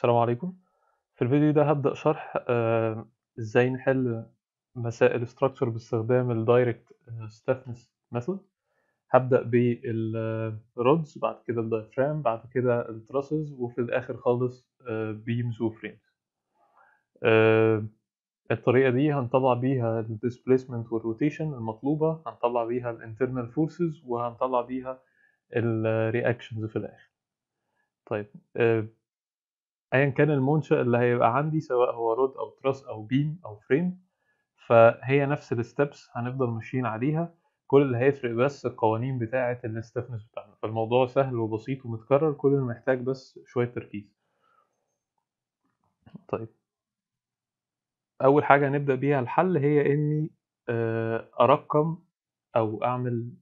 السلام عليكم. في الفيديو ده هبدأ شرح ازاي نحل مسائل structure باستخدام ال direct stiffness method. هبدأ بالrods، بعد كده ال diaphragm، بعد كده ال trusses، وفي الآخر خالص beams و frames. الطريقة دي هنطلع بيها ال displacement وال rotation المطلوبة، هنطلع بيها ال internal forces، وهنطلع بيها ال reactions في الآخر. طيب، ايا كان المنشأ اللي هيبقى عندي، سواء هو رود او تراس او بيم او فريم، فهي نفس الستبس هنفضل ماشيين عليها. كل اللي هيفرق بس القوانين بتاعة الستفنس بتاعنا، فالموضوع سهل وبسيط ومتكرر، كل اللي محتاج بس شوية تركيز. طيب، أول حاجة هنبدأ بيها الحل هي إني أرقم أو أعمل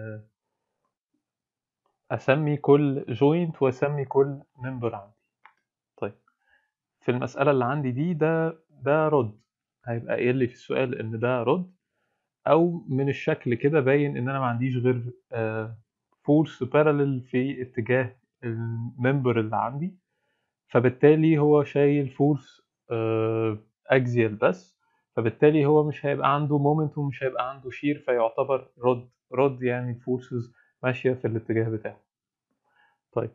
أسمي كل جوينت وأسمي كل ممبر عندي. طيب، في المسألة اللي عندي دي ده رود، هيبقى قايل لي في السؤال إن ده رود، او من الشكل كده باين ان انا ما عنديش غير فورس بارالل في اتجاه الممبر اللي عندي، فبالتالي هو شايل فورس اكزيال بس، فبالتالي هو مش هيبقى عنده مومنت ومش هيبقى عنده شير، فيعتبر رود يعني الفورسز ماشية في الاتجاه بتاعه. طيب،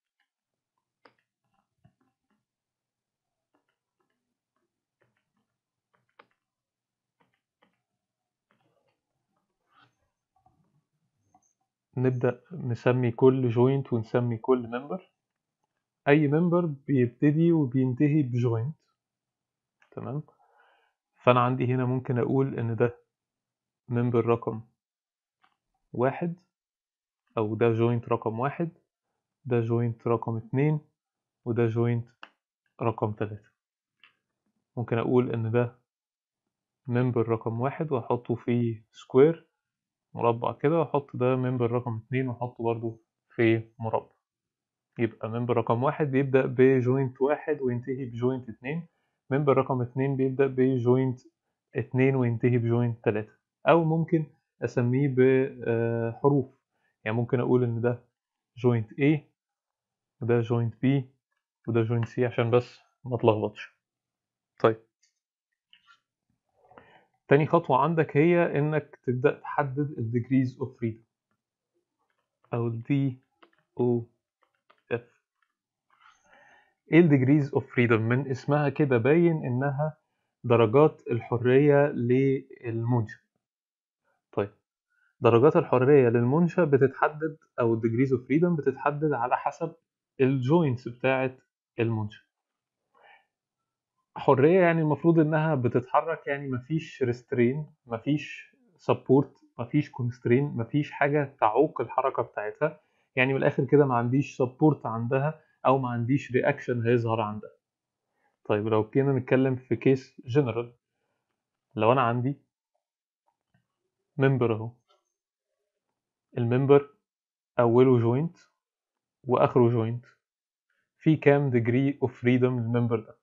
نبدأ نسمي كل جوينت ونسمي كل ممبر. اي ممبر بيبتدي وبينتهي بجوينت، تمام. فانا عندي هنا ممكن اقول ان ده ممبر رقم 1، او ده جوينت رقم 1، ده جوينت رقم 2، وده جوينت رقم 3. ممكن اقول ان ده ممبر رقم 1 واحطه في سكوير مربع كده، واحط ده ممبر رقم 2 واحطه برضو في مربع. يبقى ممبر رقم 1 بيبدأ بجوينت 1 وينتهي بجوينت 2، ممبر رقم 2 بيبدأ بجوينت 2 وينتهي بجوينت 3. أو ممكن أسميه بحروف، يعني ممكن أقول إن ده جوينت A، وده جوينت B، وده جوينت C، عشان بس ما اتلخبطش. طيب، تاني خطوة عندك هي إنك تبدأ تحدد ال degrees of freedom أو ال DOF. إيه ال degrees of freedom؟ من اسمها كده باين إنها درجات الحرية للمنشأ. طيب، درجات الحرية للمنشأ بتتحدد، أو ال degrees of freedom بتتحدد على حسب الجوينتس بتاعة المنشأ. حرية يعني المفروض إنها بتتحرك، يعني مفيش ريسترين، مفيش سبورت، مفيش كونسترين، مفيش حاجة تعوق الحركة بتاعتها. يعني من الآخر كده ما عنديش سبورت عندها، أو ما عنديش رياكشن هيظهر عندها. طيب، لو كنا نتكلم في كيس جنرال، لو أنا عندي ممبر أهو، الممبر أوله جوينت وآخره جوينت، في كام ديجري اوف فريدم للممبر ده؟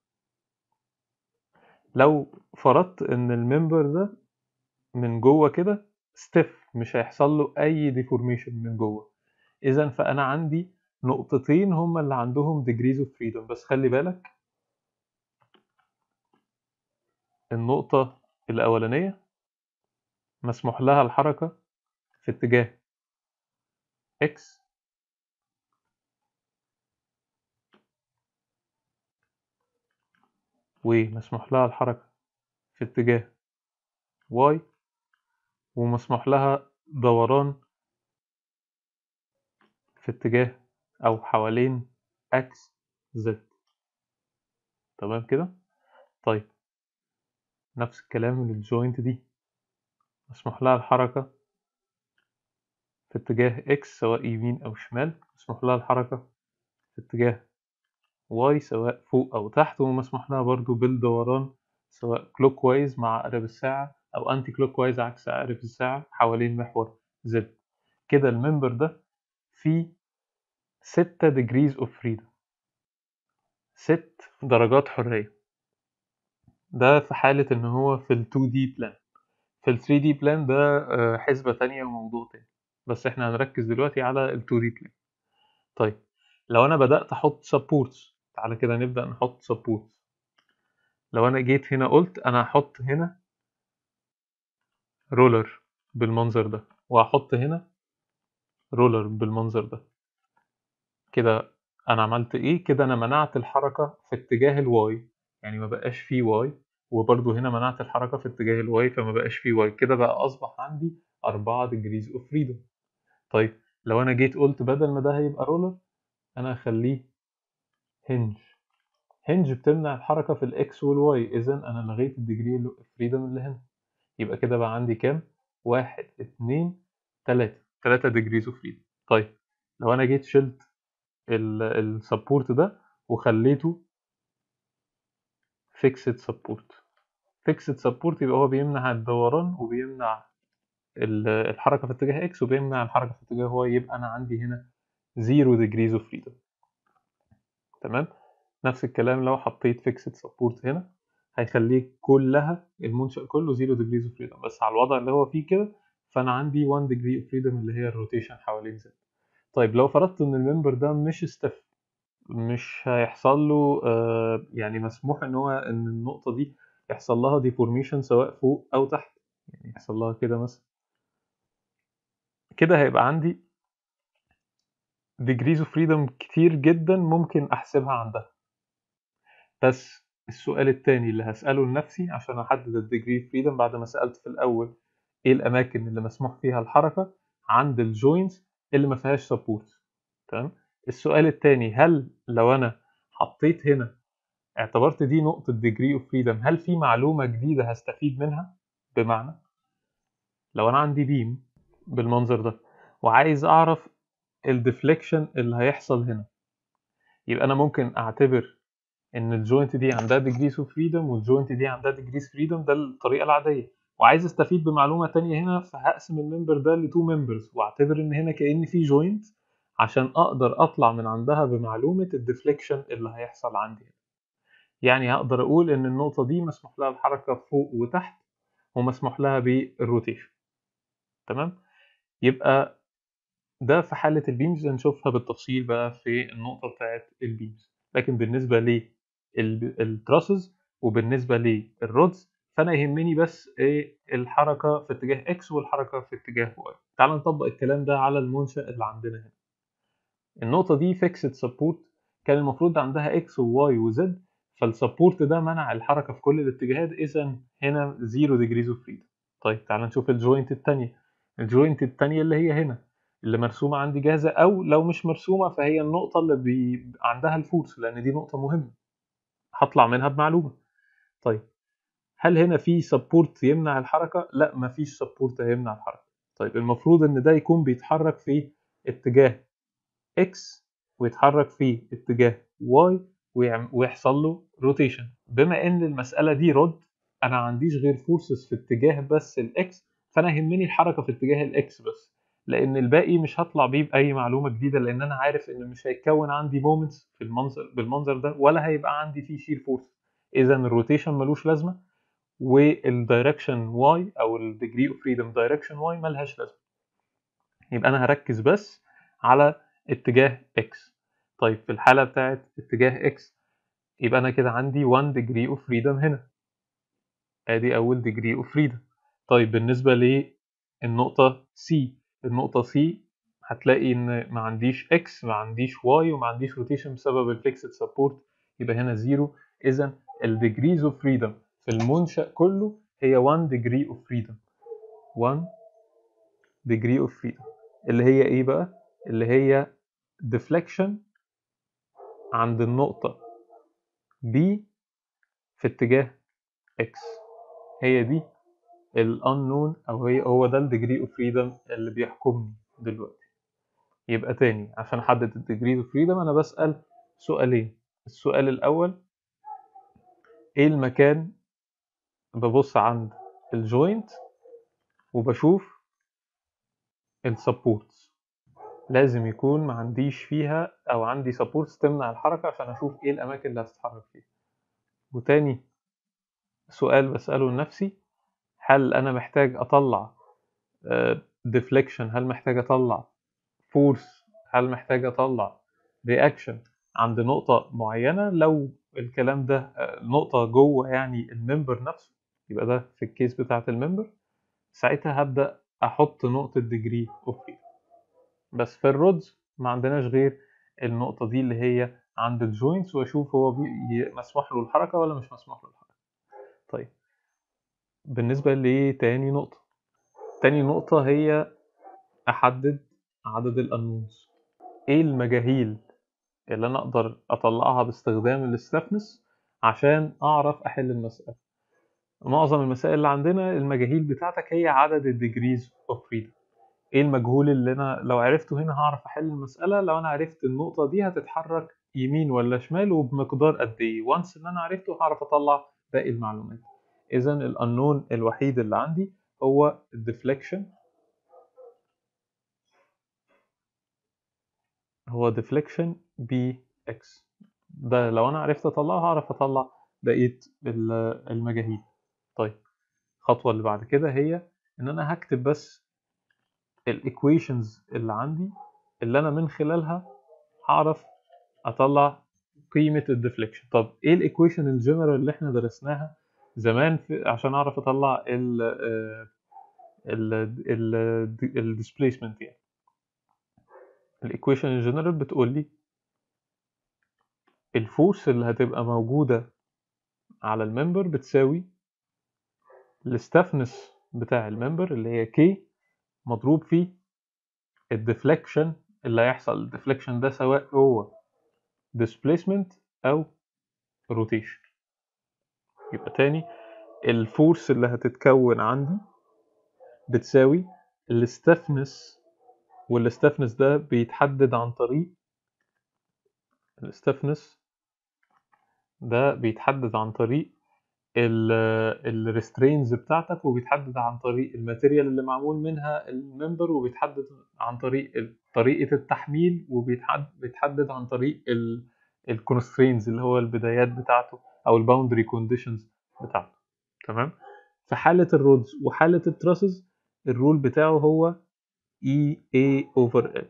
لو فرضت إن الممبر ده من جوه كده ستيف، مش هيحصل له اي ديفورميشن من جوه، اذا فانا عندي نقطتين هما اللي عندهم degrees of freedom. بس خلي بالك، النقطة الأولانية مسموح لها الحركة في اتجاه X، ومسموح لها الحركة في اتجاه Y، ومسموح لها دوران في اتجاه أو حوالين X Z. تمام كده؟ طيب، نفس الكلام للجوينت دي، مسموح لها الحركة في اتجاه X سواء يمين أو شمال، مسموح لها الحركة في اتجاه Y سواء فوق أو تحت، ومسموح لها برضو بالدوران سواء كلوك وايز مع عقرب الساعة أو أنتي كلوك وايز عكس عقرب الساعة حوالين محور Z. كده الممبر ده فيه 6 degrees of freedom، 6 درجات حرية. ده في حالة إن هو في ال 2D plan. في ال 3D plan ده حسبة تانية وموضوع تاني، بس احنا هنركز دلوقتي على ال 2D plan. طيب، لو أنا بدأت أحط supports تعالى كده نبدأ نحط سبورت. لو انا جيت هنا قلت انا هحط هنا رولر بالمنظر ده، وهحط هنا رولر بالمنظر ده، كده انا عملت ايه؟ كده انا منعت الحركة في اتجاه الواي، يعني ما بقاش فيه واي، وبرضو هنا منعت الحركة في اتجاه الواي فما بقاش فيه واي. كده بقى اصبح عندي 4 degrees of freedom. طيب لو انا جيت قلت بدل ما ده هيبقى رولر انا هخليه هنج. هنج بتمنع الحركة في الاكس والواي، اذا انا لغيت الديجري اوف فريدم اللي هنا. يبقى كده بقى عندي كام؟ 1 2 3 degrees of freedom. طيب لو انا جيت شلت السبورت ده وخليته fixed support. fixed support يبقى هو بيمنع الدوران وبيمنع الحركة في اتجاه x وبيمنع الحركة في اتجاه y، يبقى أنا عندي هنا 0 degrees of freedom. تمام؟ نفس الكلام لو حطيت fixed support هنا هيخليك كلها المنشأ كله 0 degrees of freedom، بس على الوضع اللي هو فيه كده فأنا عندي 1 degree of freedom اللي هي الروتيشن حوالين Z. طيب لو فرضت إن الممبر ده مش stiff، مش هيحصل له يعني مسموح ان النقطة دي يحصل لها ديفورميشن سواء فوق او تحت، يعني يحصل لها كده مثلا. كده هيبقى عندي degrees of freedom كتير جدا ممكن احسبها عندها. بس السؤال التاني اللي هسأله لنفسي عشان احدد الديجري اوف فريدم بعد ما سألت في الاول ايه الاماكن اللي مسموح فيها الحركة عند الجوينتس اللي ما فيهاش سبورت، تمام. السؤال التاني، هل لو انا حطيت هنا اعتبرت دي نقطة degree of freedom هل في معلومة جديدة هستفيد منها؟ بمعنى لو أنا عندي بيم بالمنظر ده وعايز أعرف الديفليكشن اللي هيحصل هنا، يبقى أنا ممكن أعتبر إن الجوينت دي عندها degrees of freedom والجوينت دي عندها degrees freedom، ده الطريقة العادية. وعايز أستفيد بمعلومة تانية هنا، فهقسم الممبر ده ل 2 members وأعتبر إن هنا كأن في جوينت عشان أقدر أطلع من عندها بمعلومة الديفليكشن اللي هيحصل عندي هنا. يعني هقدر اقول ان النقطة دي مسموح لها الحركة فوق وتحت ومسموح لها بالروتيشن، تمام. يبقى ده في حالة البيمز، هنشوفها بالتفصيل بقى في النقطة بتاعت البيمز. لكن بالنسبة للتراسز وبالنسبة للرودز فأنا يهمني بس إيه؟ الحركة في اتجاه X والحركة في اتجاه Y. تعال نطبق الكلام ده على المنشأ اللي عندنا هنا. النقطة دي فيكسد سبورت، كان المفروض عندها X و Y و Z، فالسبورت ده منع الحركة في كل الاتجاهات، إذا هنا 0 degrees of freedom. طيب تعال نشوف الجوينت التانية. الجوينت التانية اللي هي هنا اللي مرسومة عندي جاهزة، أو لو مش مرسومة فهي النقطة اللي عندها الفورس، لأن دي نقطة مهمة هطلع منها بمعلومة. طيب هل هنا في سبورت يمنع الحركة؟ لا، مفيش سبورت هيمنع الحركة. طيب المفروض إن ده يكون بيتحرك في اتجاه X ويتحرك في اتجاه Y ويحصل له روتيشن. بما ان المسألة دي رود، انا عنديش غير فورسز في اتجاه بس الاكس، فانا يهمني الحركة في اتجاه الاكس بس، لان الباقي مش هطلع بيه باي معلومة جديدة، لان انا عارف ان مش هيتكون عندي مومنتس في بالمنظر ده، ولا هيبقى عندي فيه شير فورس. اذا الروتيشن ملوش لازمة، والدايركشن واي او الديجري اوف فريدم دايركشن واي ملهاش لازمة. يبقى انا هركز بس على اتجاه x. طيب في الحالة بتاعت اتجاه x يبقى أنا كده عندي 1 degree of freedom هنا، أدي أول degree of freedom. طيب بالنسبة للنقطة C، النقطة C هتلاقي إن ما عنديش x ما عنديش y وما عنديش rotation بسبب الفيكسد support، يبقى هنا 0. إذا ال degrees of freedom في المنشأ كله هي 1 degree of freedom. 1 degree of freedom اللي هي إيه بقى؟ اللي هي deflection عند النقطة B في اتجاه X. هي دي ال unknown، أو هو ده ال degree of freedom اللي بيحكمني دلوقتي. يبقى تاني عشان أحدد ال degree of freedom أنا بسأل سؤالين. السؤال الأول، إيه المكان؟ ببص عند الجوينت وبشوف السبورتس، لازم يكون ما عنديش فيها أو عندي سبورتس تمنع الحركة عشان أشوف إيه الأماكن اللي هتتحرك فيها. وتاني سؤال بسأله لنفسي، هل أنا محتاج أطلع deflection؟ هل محتاج أطلع force؟ هل محتاج أطلع reaction عند نقطة معينة. لو الكلام ده نقطة جوه يعني الممبر نفسه، يبقى ده في الكيس بتاعة الممبر، ساعتها هبدأ أحط نقطة degree of freedom. بس في الرودز ما عندناش غير النقطة دي اللي هي عند الجوينتس، وأشوف هو مسموح له الحركة ولا مش مسموح له الحركة. طيب بالنسبة لتاني نقطة، تاني نقطة هي أحدد عدد الأنونز. إيه المجاهيل اللي أنا أقدر أطلعها باستخدام الاستفنس عشان أعرف أحل المسألة؟ معظم المسائل اللي عندنا المجاهيل بتاعتك هي عدد الديجريز اوف فريدم. ايه المجهول اللي انا لو عرفته هنا هعرف احل المسألة؟ لو انا عرفت النقطة دي هتتحرك يمين ولا شمال وبمقدار قد ايه، وانس ان انا عرفته هعرف اطلع باقي المعلومات. اذا الانون الوحيد اللي عندي هو الديفليكشن، هو ديفليكشن بي اكس. ده لو انا عرفت اطلعه هعرف اطلع بقية المجاهيل. طيب الخطوة اللي بعد كده هي ان انا هكتب بس الايكويشنز اللي عندي اللي انا من خلالها هعرف اطلع قيمة الديفليكشن. طب ايه الايكويشن الجنرال اللي احنا درسناها زمان عشان اعرف اطلع الديسبيسمنت؟ يعني الايكويشن الجنرال بتقول لي الفورس اللي هتبقى موجودة على الممبر بتساوي الستفنس بتاع الممبر اللي هي كي مضروب في الديفليكشن اللي هيحصل. الديفليكشن ده سواء هو displacement او روتيشن. يبقى تاني الفورس اللي هتتكون عندي بتساوي الستفنس، والستفنس ده بيتحدد عن طريق الستفنس ده بيتحدد عن طريق الريسترينز بتاعتك، وبيتحدد عن طريق الماتيريال اللي معمول منها الممبر، وبيتحدد عن طريق طريقة التحميل، وبيتحدد عن طريق الكونسترينز اللي هو البدايات بتاعته او الباوندري كونديشنز بتاعته. تمام. في حالة الرودز وحالة التراسز الرول بتاعه هو EA over L.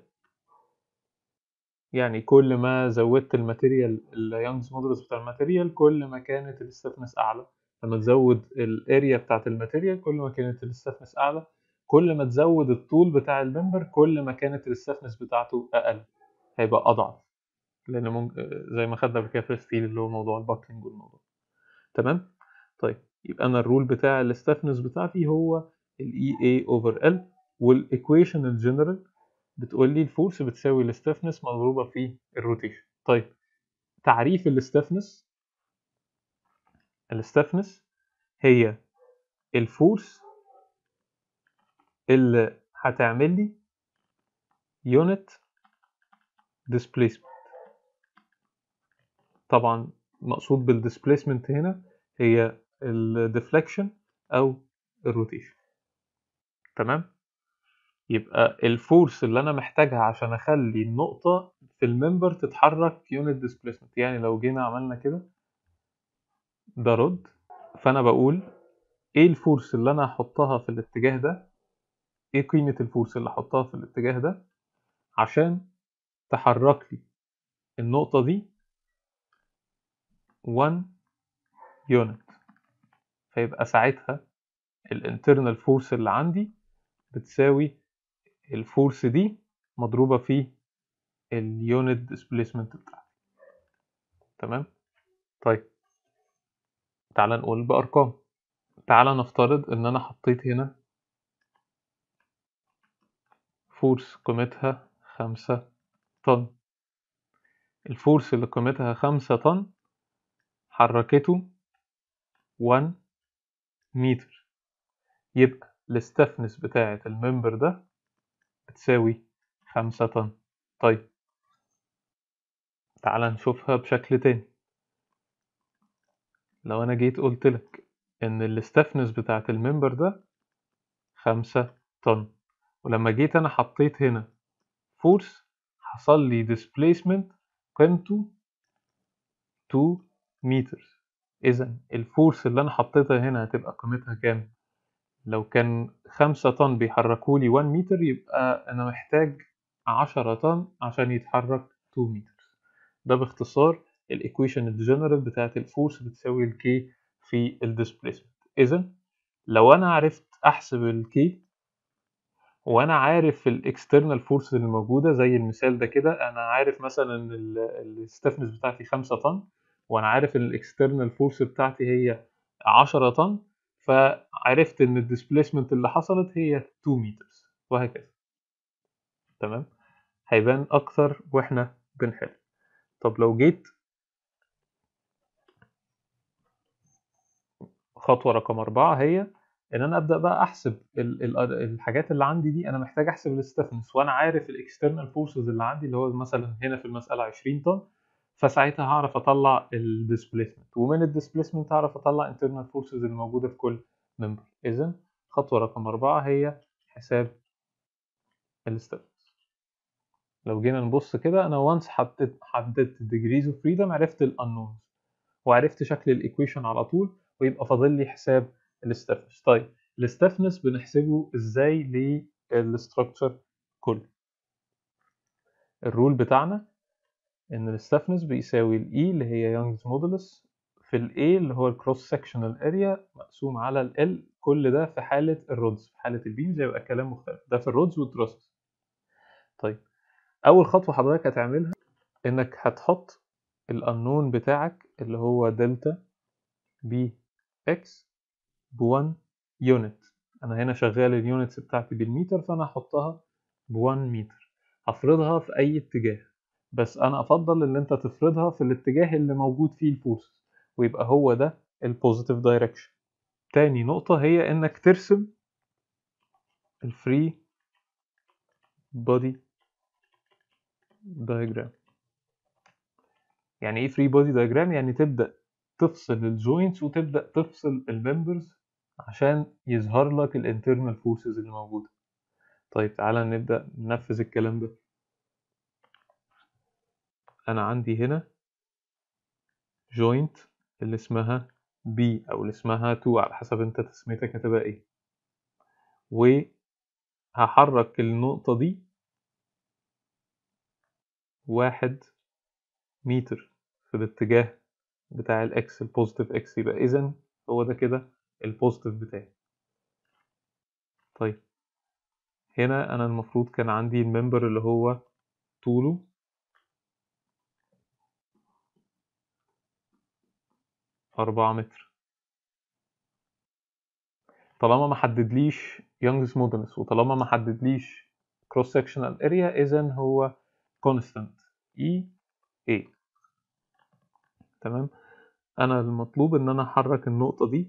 يعني كل ما زودت الماتيريال اليانجز مودولس بتاع الماتيريال كل ما كانت الستفنس اعلى. لما تزود الاريا بتاعت الماتيريال كل ما كانت الستفنس اعلى. كل ما تزود الطول بتاع الممبر كل ما كانت الستفنس بتاعته اقل، هيبقى اضعف، لان زي ما خدنا قبل كده في الستيل اللي هو موضوع الباكلينج والموضوع. تمام. طيب يبقى انا الرول بتاع الستفنس بتاعتي هو الاي اي اوفر ال، والايكويشن الجنرال بتقول لي الفورس بتساوي الستفنس مضروبه في الروتيشن. طيب تعريف الستفنس، الستفنس هي الفورس اللي هتعمل لي يونت ديسبيسمنت. طبعا مقصود بالديسبيسمنت هنا هي الديفليكشن او الروتيشن. تمام. يبقى الفورس اللي انا محتاجها عشان اخلي النقطة في الممبر تتحرك يونت ديسبيسمنت. يعني لو جينا عملنا كده ده رد، فانا بقول ايه الفورس اللي انا هحطها في الاتجاه ده، ايه قيمة الفورس اللي هحطها في الاتجاه ده عشان تحرك لي النقطة دي 1 يونت. فيبقى ساعتها الانترنال فورس اللي عندي بتساوي الفورس دي مضروبة في اليونت ديسبيسمنت بتاعتي. تمام. طيب تعال نقول بأرقام. تعال نفترض ان انا حطيت هنا فورس قيمتها 5 طن. الفورس اللي قيمتها 5 طن حركته 1 متر. يبقى الستفنس بتاعة الممبر ده بتساوي 5 طن. طيب تعال نشوفها بشكل تاني. لو انا جيت قلت لك ان الستفنس بتاعة الممبر ده 5 طن، ولما جيت انا حطيت هنا فورس حصل لي displacement قيمته 2 متر. اذا الفورس اللي انا حطيتها هنا هتبقى قيمتها كام؟ لو كان 5 طن بيحركولي 1 متر يبقى انا محتاج 10 طن عشان يتحرك 2 متر. ده باختصار الايكويشن الجنرال بتاعت الفورس بتساوي الكي في الديسبيسمنت. اذا لو انا عرفت احسب الكي وانا عارف الاكسترنال فورس اللي موجوده زي المثال ده كده، انا عارف مثلا ان الستفنس بتاعتي 5 طن، وانا عارف ان الاكسترنال فورس بتاعتي هي 10 طن، فعرفت ان الديسبيسمنت اللي حصلت هي 2 متر وهكذا. تمام، هيبان اكتر واحنا بنحل. طب لو جيت خطوه رقم 4 هي ان انا ابدا بقى احسب الحاجات اللي عندي دي. انا محتاج احسب الاستفنس وانا عارف الاكسترنال فورسز اللي عندي اللي هو مثلا هنا في المساله 20 طن، فساعتها هعرف اطلع الديسبيسمنت، ومن الديسبيسمنت هعرف اطلع internal فورسز اللي موجوده في كل ممبر. اذا خطوه رقم 4 هي حساب الاستفنس. لو جينا نبص كده، انا وانس حددت degrees of freedom، عرفت الانونز وعرفت شكل الايكويشن على طول، ويبقى فاضل لي حساب الاستفنس. طيب الاستفنس بنحسبه ازاي للستراكشر كله؟ الرول بتاعنا ان الاستفنس بيساوي الاي اللي هي يونجز مودولس في الاي اللي هو الكروس سكشنال اريا مقسوم على ال، كل ده في حاله الرودز. في حاله البيمز يبقى كلام مختلف، ده في الرودز والتراسس. طيب اول خطوه حضرتك هتعملها انك هتحط الانون بتاعك اللي هو دلتا بي اكس ب1 يونت. انا هنا شغال اليونتس بتاعتي بالمتر، فانا هحطها ب1 متر. هفرضها في اي اتجاه، بس انا افضل ان انت تفرضها في الاتجاه اللي موجود فيه الفورس، ويبقى هو ده البوزيتيف دايركشن. تاني نقطة هي انك ترسم الفري بودي دايجرام. يعني ايه فري بودي دايجرام؟ يعني تبدأ تفصل الجوينتس وتبدأ تفصل الممبرز عشان يظهر لك الانترنال فورسز اللي موجودة. طيب تعالى نبدأ ننفذ الكلام ده. أنا عندي هنا جوينت اللي اسمها B أو اللي اسمها 2 على حسب أنت تسميتك هتبقى إيه، وهحرك النقطة دي 1 متر في الاتجاه بتاع الإكس، البوزيتيف إكس. يبقى إذن هو ده كده البوزيتيف بتاعي. طيب هنا أنا المفروض كان عندي الممبر اللي هو طوله 4 متر. طالما ما حددليش يونجز مودولس وطالما ما حددليش كروس سكشنال اريا، اذا هو كونستانت اي اي. تمام، انا المطلوب ان انا احرك النقطة دي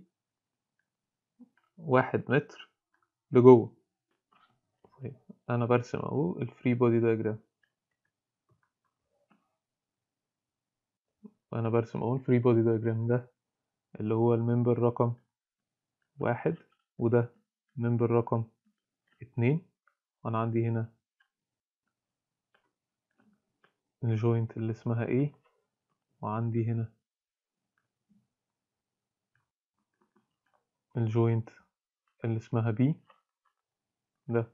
1 متر لجوه. طيب انا برسم اهو الفري بودي دايجرام، وانا برسم اهو الفري بودي دايجرام ده اللي هو الممبر رقم 1، وده ممبر رقم 2. وانا عندي هنا الجوينت اللي اسمها A، وعندي هنا الجوينت اللي اسمها B. ده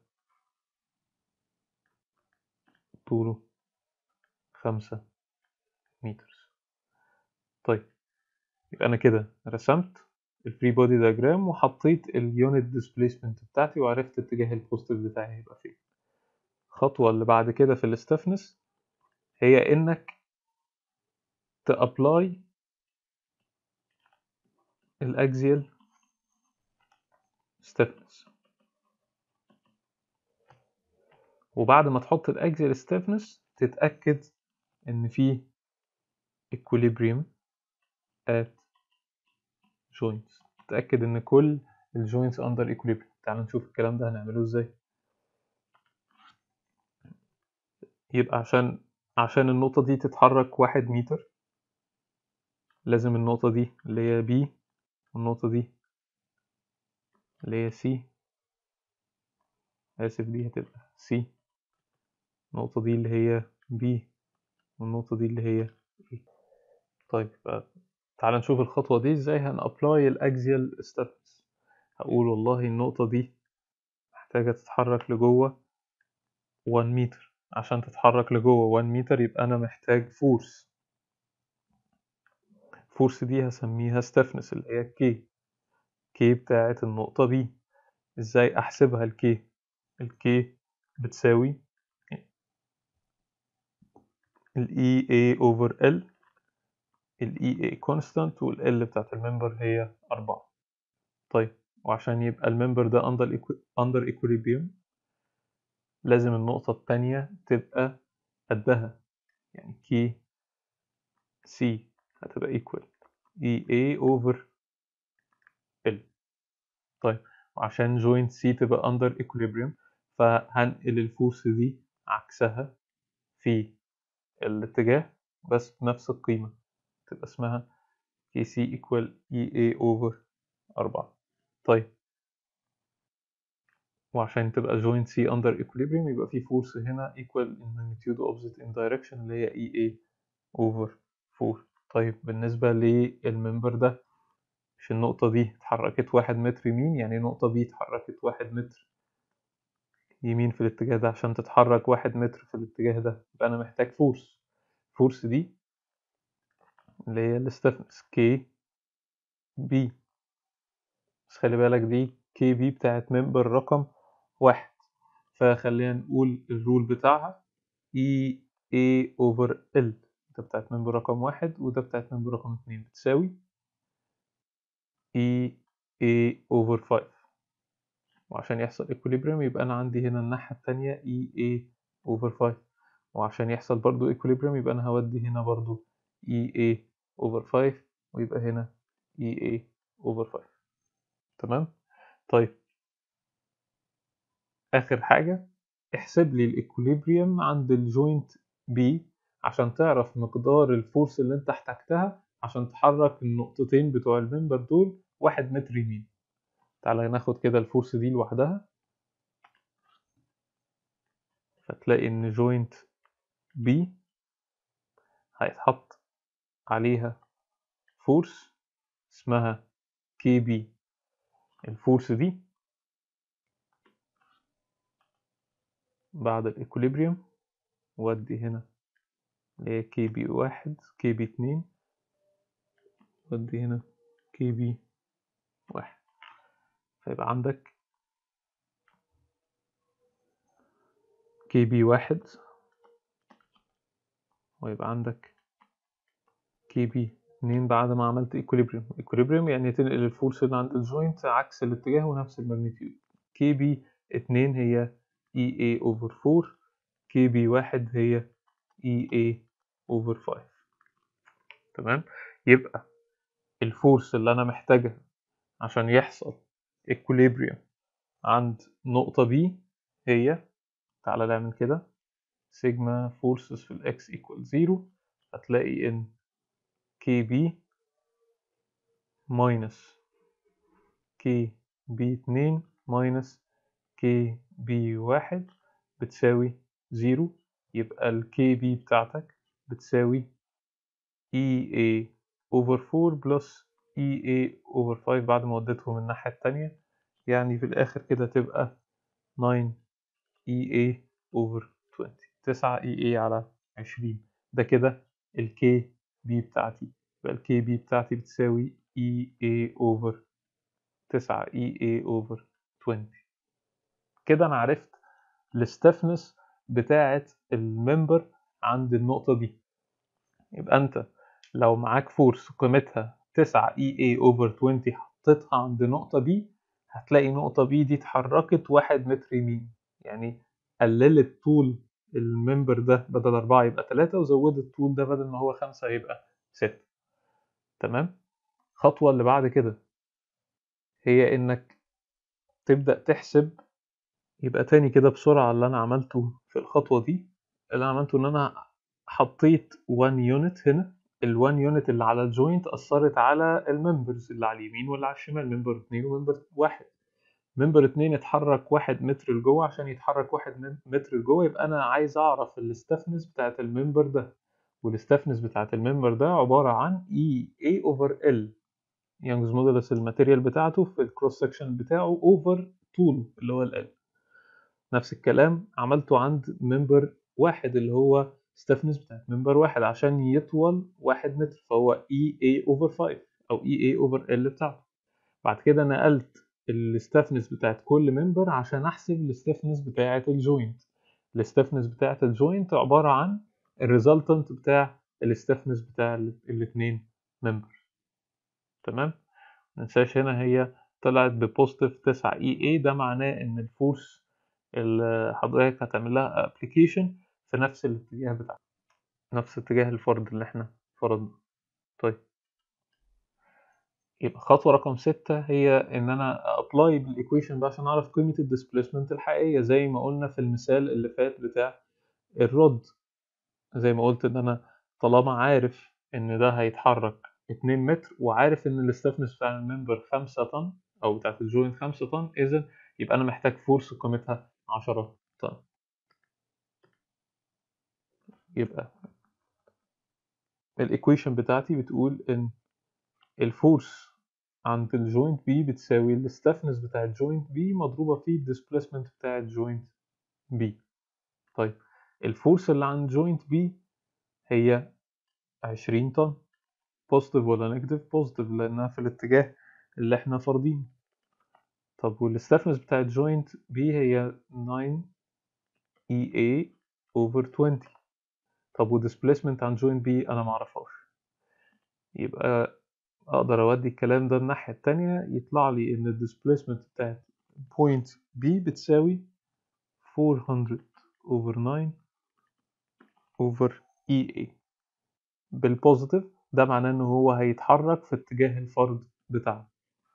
طوله 5 متر. طيب يبقى أنا كده رسمت الفري بودي دياجرام وحطيت اليونت ديسبيسمنت بتاعتي وعرفت اتجاه البوزيتيف بتاعي هيبقى فين. الخطوة اللي بعد كده في الاستفنس هي إنك تأبلاي الأكزيال stiffness. وبعد ما تحط الأكزيال stiffness تتأكد إن في equilibrium at joints. تتأكد إن كل الجوينتس under equilibrium. تعال نشوف الكلام ده هنعمله إزاي. يبقى عشان النقطة دي تتحرك 1 متر، لازم النقطة دي اللي هي B والنقطة دي اللي هي C، آسف دي هتبقى C، النقطة دي اللي هي B والنقطة دي اللي هي A. طيب تعال نشوف الخطوة دي ازاي هنأبلاي الأكزيال stiffness. هقول والله النقطة دي محتاجة تتحرك لجوه 1 متر. عشان تتحرك لجوه 1 متر يبقى أنا محتاج فورس الفورس دي هسميها stiffness اللي هي K بتاعة النقطة B. ازاي احسبها الK بتساوي EA over L. EA constant والL بتاعة الممبر هي 4. طيب وعشان يبقى الممبر ده under equilibrium لازم النقطة التانية تبقى قدها، يعني KC هتبقى equal EA over L. طيب وعشان joint C تبقى under equilibrium فهنقل الفورس دي عكسها في الاتجاه بس بنفس القيمة، تبقى اسمها KC equal EA over 4. طيب وعشان تبقى joint C under equilibrium يبقى في force هنا equal in magnitude opposite in direction اللي هي EA over 4. طيب بالنسبة للممبر ده، مش النقطة دي اتحركت 1 متر يمين، يعني النقطة B اتحركت 1 متر يمين في الاتجاه ده. عشان تتحرك 1 متر في الاتجاه ده يبقى أنا محتاج فورس دي اللي هي الستفنس KB. بس خلي بالك دي KB بتاعت ممبر رقم 1، فخلينا نقول الرول بتاعها EA over L. ده بتاعت ممبر رقم 1 وده بتاعت ممبر رقم 2 بتساوي EA over 5. وعشان يحصل equilibrium يبقى أنا عندي هنا الناحية التانية EA over 5، وعشان يحصل برضو equilibrium يبقى أنا هودي هنا برضو EA over 5 ويبقى هنا EA over 5. تمام؟ طيب آخر حاجة احسب لي الايكوليبريم عند الجوينت B عشان تعرف مقدار الفورس اللي انت احتاجتها عشان تحرك النقطتين بتوع الممبر دول 1 متر يمين. تعالى ناخد كده الفورس دي لوحدها، فتلاقي ان جوينت B هيتحط عليها فورس اسمها KB. الفورس دي بعد الايكوليبريم ودي هنا اللي هي KB1 KB2 ودي هنا KB1، فيبقى عندك KB1 ويبقى عندك KB2 بعد ما عملت equilibrium يعني تنقل الفورس اللي عند الجوينت عكس الاتجاه ونفس الماجنتيود. KB2 هي EA over 4، KB1 هي EA over 5. تمام؟ يبقى الفورس اللي أنا محتاجها عشان يحصل equilibrium عند نقطة B هي، تعالى نعمل كده، سيجما فورسز في الإكس equal 0. هتلاقي إن KB minus KB2 minus KB1 بتساوي 0. يبقى ال KB بتاعتك بتساوي EA over 4 plus EA over 5 بعد ما وديتهم الناحية التانية، يعني في الآخر كده تبقى 9 EA over 20، 9 EA على 20. ده كده ال KB بتاعتي. يبقى ال KB بتاعتي بتساوي EA over 9 EA over 20. كده أنا عرفت الستفنس بتاعة الممبر عند النقطة دي. يبقى أنت لو معاك فورس قيمتها 9 EA over 20 حطيتها عند نقطة B، هتلاقي نقطة B دي اتحركت 1 متر يمين، يعني قللت طول الممبر ده بدل 4 يبقى 3، وزودت الطول ده بدل ما هو 5 يبقى 6. تمام؟ الخطوة اللي بعد كده هي إنك تبدأ تحسب. يبقى تاني كده بسرعة اللي أنا عملته في الخطوة دي، اللي أنا عملته إن أنا حطيت 1 يونت هنا. ال 1 يونت اللي على الجوينت أثرت على الممبرز اللي على اليمين واللي على الشمال، ممبر 2 وممبر 1. ممبر 2 اتحرك 1 متر لجوه، عشان يتحرك 1 متر لجوه يبقى أنا عايز أعرف الستفنس بتاعت الممبر ده، والستفنس بتاعت الممبر ده عبارة عن EA over L، يانجز مودولس الماتيريال بتاعته في الكروس سكشن بتاعه اوفر طوله اللي هو ال L. نفس الكلام عملته عند ممبر 1 اللي هو stiffness بتاعت ممبر واحد عشان يطول 1 متر، فهو EA over 5 أو EA over L بتاعته. بعد كده نقلت الستفنس بتاعت كل ممبر عشان أحسب الستفنس بتاعت الجوينت. الستفنس بتاعت الجوينت عبارة عن الريزلتنت بتاع الستفنس بتاع الاتنين ممبر. تمام؟ مننساش هنا هي طلعت ببوزيتيف 9 EA، ده معناه إن الفورس اللي حضرتك هتعمل لها ابلكيشن في نفس الاتجاه بتاعها، نفس اتجاه الفرض اللي احنا فرضناه. طيب يبقى خطوة رقم 6 هي إن أنا أبلاي بالإيكويشن ده عشان أعرف قيمة الديسبيسمنت الحقيقية، زي ما قلنا في المثال اللي فات بتاع الرد. زي ما قلت إن أنا طالما عارف إن ده هيتحرك 2 متر وعارف إن الاستفنس بتاع الممبر 5 طن أو بتاعت الجوينت 5 طن، إذا يبقى أنا محتاج فورس قيمتها 10 طن. يبقى الإيكويشن بتاعتي بتقول إن الفورس عند الجوينت بي بتساوي الاستفنس بتاع الجوينت بي مضروبة في الديسبيسمنت بتاع الجوينت بي. طيب الفورس اللي عند جوينت بي هي 20 طن، بوزيتيف ولا نيجاتيف؟ بوزيتيف لأنها في الاتجاه اللي احنا فارضينه. طب والاستفنس بتاع الجوينت بي هي 9 EA over 20. طب والديسبيسمنت عند جوينت بي أنا معرفهاش، يبقى اقدر اودي الكلام ده الناحية التانية، يطلع لي ان الديسبيسمنت بتاعت بوينت بي بتساوي 400 over 9 over EA بالبوزيتيف، ده معناه ان هو هيتحرك في اتجاه الفرض بتاعه.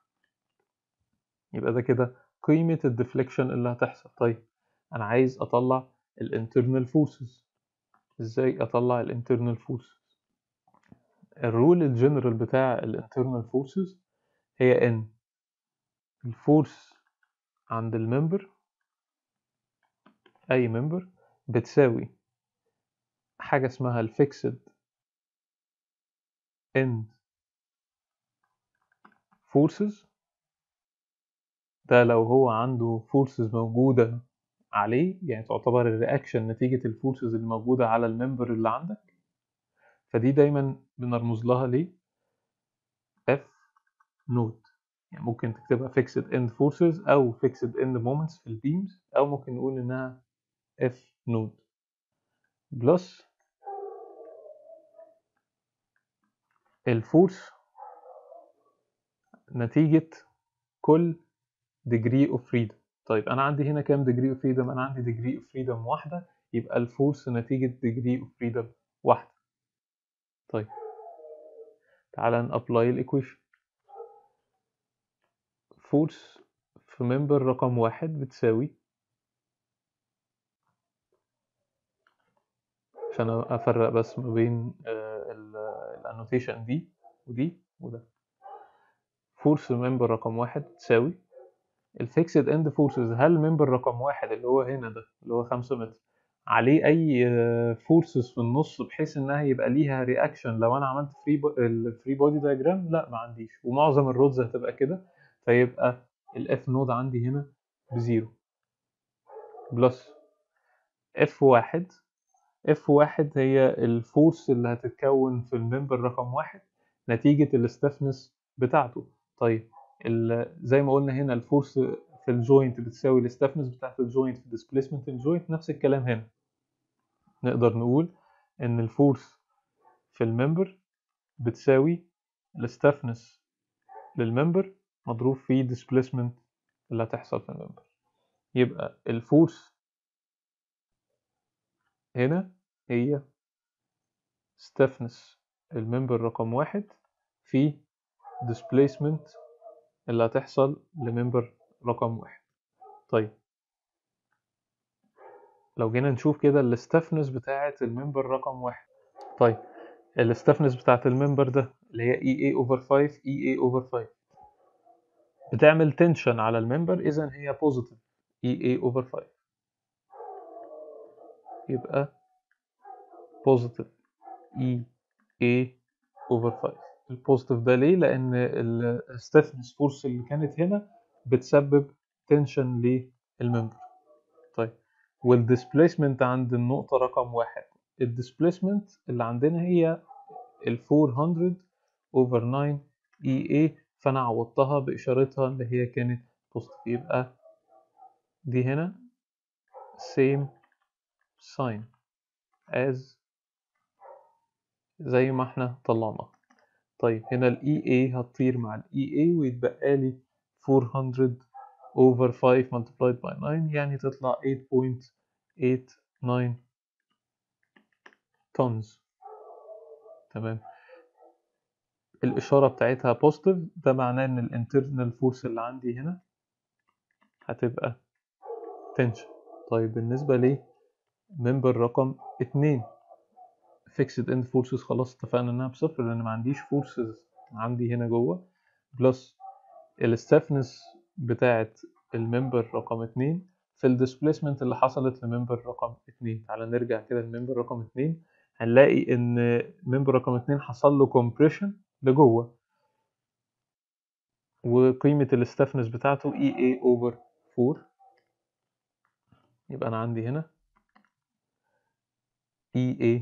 يبقى ده كده قيمة الديفليكشن اللي هتحصل. طيب انا عايز اطلع الانترنال فورسز. ازاي اطلع الانترنال فورسز؟ الرول الجنرال بتاع الانترنال فورسز هي ان الفورس عند الممبر، اي ممبر، بتساوي حاجة اسمها الفيكسد end forces. ده لو هو عنده forces موجودة عليه، يعني تعتبر الرياكشن نتيجة الفورسز اللي موجودة على الممبر اللي عندك، فدي دايما بنرمز لها ليه F نود. يعني ممكن تكتبها fixed end forces أو fixed end moments في البيمز، أو ممكن نقول إنها F نود بلس الفورس نتيجة كل degree of freedom. طيب أنا عندي هنا كام degree of freedom؟ أنا عندي degree of freedom واحدة، يبقى الفورس نتيجة degree of freedom واحدة. طيب تعالى نابلاي الإيكويشن. فورس في ممبر رقم واحد بتساوي، عشان أفرق بس ما بين الانوتيشن دي ودي وده. فورس في ممبر رقم واحد بتساوي الفيكسد اند فورسز. هل ممبر رقم واحد اللي هو هنا ده اللي هو 5 متر عليه اي فورسز في النص بحيث انها يبقى ليها رياكشن لو انا عملت الفري بودي دايجرام؟ لا، ما عنديش، ومعظم الرودز هتبقى كده، فيبقى الاف نود عندي هنا بزيرو بلس اف واحد. اف واحد هي الفورس اللي هتتكون في الممبر رقم واحد نتيجة الاستفنس بتاعته. طيب زي ما قلنا هنا الفورس في الجوينت بتساوي الاستفنس بتاعت الجوينت في ديسبيسمنت الجوينت، نفس الكلام هنا. نقدر نقول ان الفورس في الممبر بتساوي الاستفنس للممبر مضروب في ديسبيسمنت اللي هتحصل في الممبر. يبقى الفورس هنا هي stiffness الممبر رقم واحد في displacement اللي هتحصل لممبر رقم واحد. طيب لو جينا نشوف كده الستفنس بتاعة الممبر رقم واحد. طيب الستفنس بتاعة الممبر ده اللي هي EA over 5 EA over 5 بتعمل تنشن على الممبر، إذا هي positive EA over 5. يبقى positive EA over 5. البوزيتيف ده ليه؟ لأن الستفنس فورس اللي كانت هنا بتسبب تنشن للممبر. طيب والديسبليسمنت عند النقطة رقم واحد الديسبيسمنت اللي عندنا هي ال 400 over 9 EA، فأنا عوضتها بإشارتها اللي هي كانت positive، يبقى دي هنا same sign as زي ما احنا طلعناها. طيب هنا ال EA هتطير مع ال EA ويتبقى لي 400 over 5 multiplied by 9، يعني تطلع 8.89 tons. تمام. الإشارة بتاعتها positive، ده معناه إن ال internal force اللي عندي هنا هتبقى tension. طيب بالنسبة لي member رقم 2 fixed end forces، خلاص اتفقنا إنها بصفر لأن ما عنديش forces عندي هنا جوه، بلس الستافنس بتاعت الممبر رقم 2 في الديسبيسمنت اللي حصلت لممبر رقم 2. تعالى نرجع كده لممبر رقم 2، هنلاقي ان ممبر رقم 2 حصل له compression لجوه، وقيمة الستافنس بتاعته EA over 4. يبقى أنا عندي هنا EA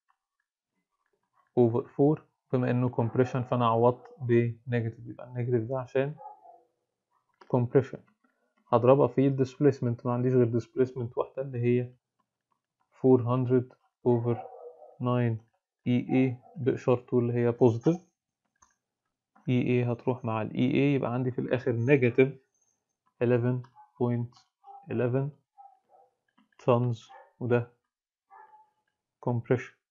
over 4، بما إنه compression فأنا عوضت بنيجاتيف، يبقى النيجاتيف ده عشان compression. هضربها في الديسبيسمنت، ما عنديش غير ديسبيسمنت واحدة اللي هي 400 over 9 EA بإشارته اللي هي positive. EA هتروح مع ال EA، يبقى عندي في الآخر negative 11.11 tons، وده compression.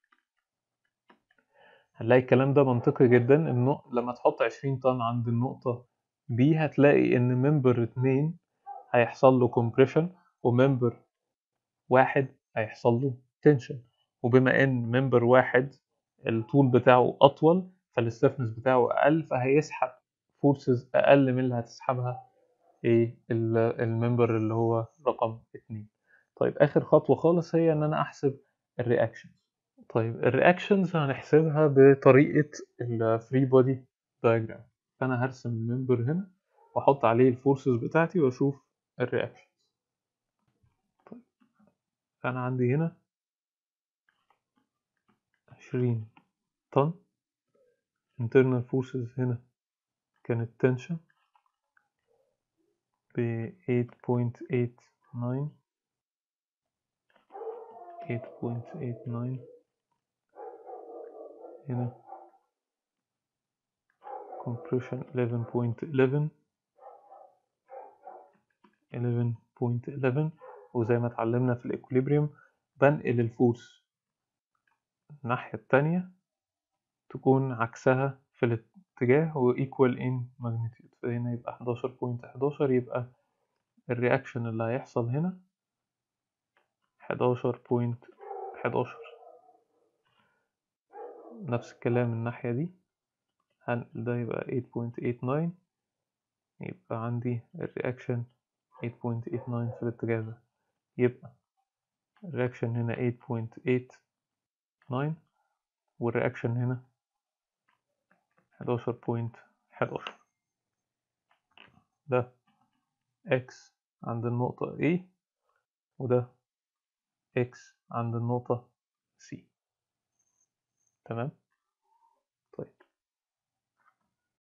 هنلاقي الكلام ده منطقي جدا، إنه لما تحط 20 طن عند النقطة B هتلاقي إن ممبر 2 هيحصل له compression، وممبر 1 هيحصل له tension. وبما إن ممبر 1 الطول بتاعه أطول فالستفنس بتاعه أقل، فهيسحب فورسز أقل من اللي هتسحبها الممبر اللي هو رقم 2. طيب آخر خطوة خالص هي إن أنا أحسب الرياكشن. طيب الرياكشنز هنحسبها بطريقة الفري بودي دايجرام. فأنا هرسم الممبر هنا وأحط عليه الفورسز بتاعتي وأشوف الرياكشن. طيب فأنا عندي هنا 20 طن، internal forces هنا كانت tension ب 8.89 هنا compression 11.11. وزي ما اتعلمنا في الإكوليبريم بنقل الفورس الناحية التانية تكون عكسها في الاتجاه و equal in magnitude، فهنا يبقى 11.11، يبقى الرياكشن اللي هيحصل هنا 11.11. نفس الكلام الناحية دي، هنقل ده يبقى 8.89، يبقى عندي الرياكشن 8.89 في الاتجاه ده، يبقى الرياكشن هنا 8.89 والرياكشن هنا 11.11. ده X عند النقطة A، وده X عند النقطة C. تمام.